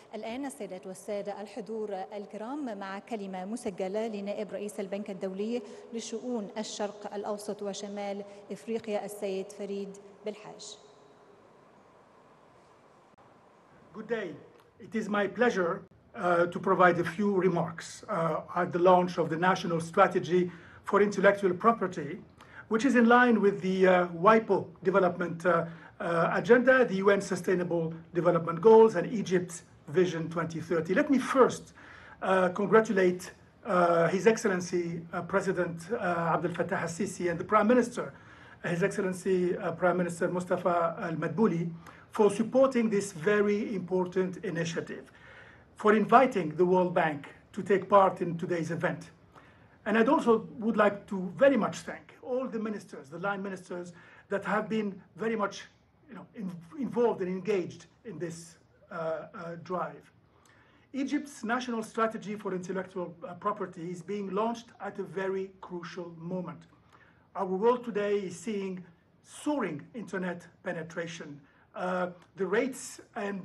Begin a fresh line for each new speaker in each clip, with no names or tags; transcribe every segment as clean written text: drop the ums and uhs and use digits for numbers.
الآن السيدات والسادة الحضور الكرام مع كلمة مسجلة لنائب رئيس البنك الدولي لشؤون الشرق الأوسط وشمال إفريقيا السيد فريد بالحاج.
Good day. It is my pleasure to provide a few remarks at the launch of the National Strategy for Intellectual Property, which is in line with the WIPO development agenda, the UN Sustainable Development Goals, and Egypt's Vision 2030. Let me first congratulate His Excellency President Abdel Fattah al-Sisi and the Prime Minister, His Excellency Prime Minister Mustafa al-Madbouli, for supporting this very important initiative, for inviting the World Bank to take part in today's event. And I'd also would like to very much thank all the ministers, the line ministers, that have been very much involved and engaged in this drive. Egypt's national strategy for intellectual property is being launched at a very crucial moment. Our world today is seeing soaring internet penetration. The rates and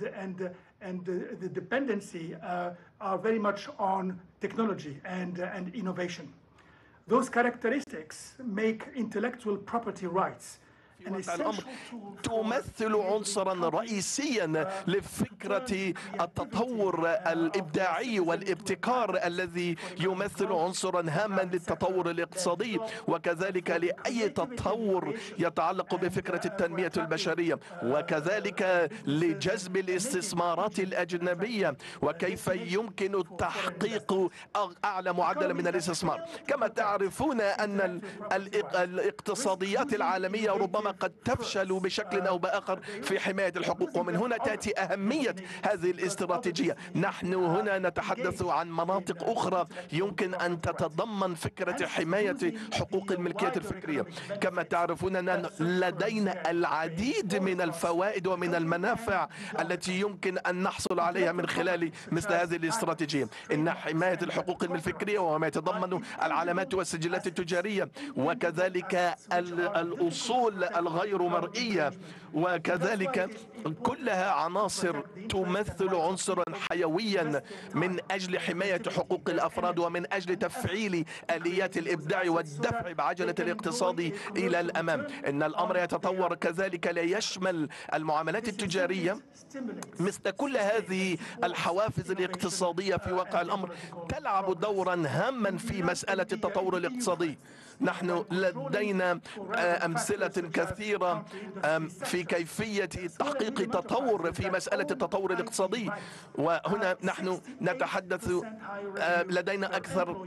the dependency are very much on technology and innovation. Those characteristics make intellectual property rights
الأمر تمثل عنصرا رئيسيا لفكرة التطور الإبداعي والابتكار الذي يمثل عنصرا هاما للتطور الاقتصادي وكذلك لأي تطور يتعلق بفكرة التنمية البشرية وكذلك لجذب الاستثمارات الأجنبية وكيف يمكن تحقيق أعلى معدل من الاستثمار. كما تعرفون أن الاقتصاديات العالمية ربما قد تفشل بشكل أو بآخر في حماية الحقوق ومن هنا تأتي أهمية هذه الاستراتيجية. نحن هنا نتحدث عن مناطق أخرى يمكن أن تتضمن فكرة حماية حقوق الملكية الفكرية. كما تعرفون أن لدينا العديد من الفوائد ومن المنافع التي يمكن أن نحصل عليها من خلال مثل هذه الاستراتيجية. إن حماية الحقوق الفكرية وما يتضمن العلامات والسجلات التجارية وكذلك الأصول الغير مرئية وكذلك كلها عناصر تمثل عنصرا حيويا من أجل حماية حقوق الأفراد ومن أجل تفعيل آليات الإبداع والدفع بعجلة الاقتصاد إلى الأمام. إن الأمر يتطور كذلك لا يشمل المعاملات التجارية مثل كل هذه الحوافز الاقتصادية في واقع الأمر تلعب دورا هاما في مسألة التطور الاقتصادي. نحن لدينا أمثلة كثيرة في كيفية تحقيق تطور في مسألة التطور الاقتصادي وهنا نحن نتحدث لدينا أكثر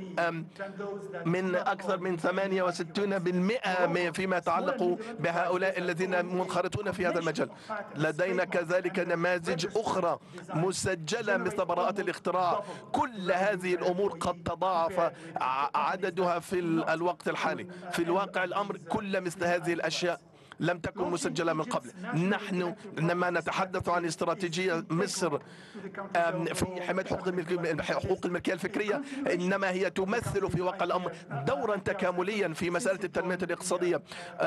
من 68% فيما يتعلق بهؤلاء الذين منخرطون في هذا المجال. لدينا كذلك نماذج أخرى مسجلة مثل براءة الاختراع. كل هذه الأمور قد تضاعف عددها في الوقت الحالي. في الواقع الأمر كل مثل هذه الأشياء لم تكن مسجلة من قبل. نحن لما نتحدث عن استراتيجية مصر في حماية حقوق الملكية الفكرية إنما هي تمثل في واقع الأمر دورا تكامليا في مسألة التنمية الاقتصادية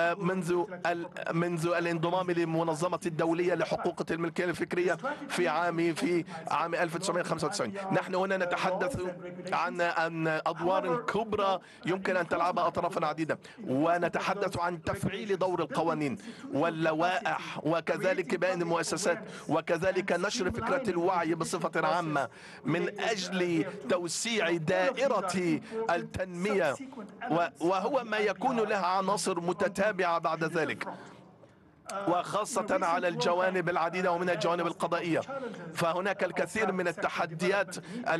منذ الانضمام للمنظمة الدولية لحقوق الملكية الفكرية في عام 1995. نحن هنا نتحدث عن أدوار كبرى يمكن أن تلعبها أطرافا عديدة ونتحدث عن تفعيل دور القوانين واللوائح وكذلك بين المؤسسات وكذلك نشر فكرة الوعي بصفة عامة من أجل توسيع دائرة التنمية وهو ما يكون لها عناصر متتابعة بعد ذلك وخاصة على الجوانب العديدة ومن الجوانب القضائية. فهناك الكثير من التحديات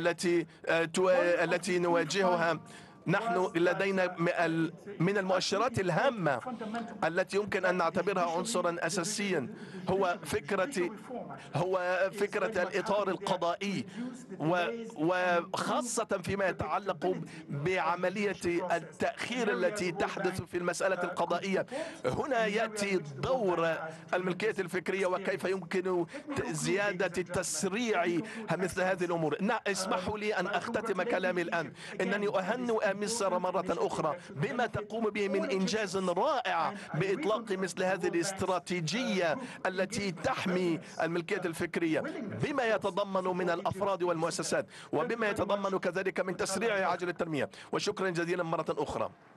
التي نواجهها. نحن لدينا من المؤشرات الهامة التي يمكن أن نعتبرها عنصرا أساسيا هو فكرة الإطار القضائي وخاصة فيما يتعلق بعملية التأخير التي تحدث في المسألة القضائية. هنا يأتي دور الملكية الفكرية وكيف يمكن زيادة تسريع مثل هذه الأمور. اسمحوا لي أن أختتم كلامي الآن. إنني أهنئ مصر مرة أخرى بما تقوم به من إنجاز رائع بإطلاق مثل هذه الاستراتيجية التي تحمي الملكية الفكرية، بما يتضمن من الأفراد والمؤسسات، وبما يتضمن كذلك من تسريع عجل التنمية. وشكرا جزيلا مرة أخرى.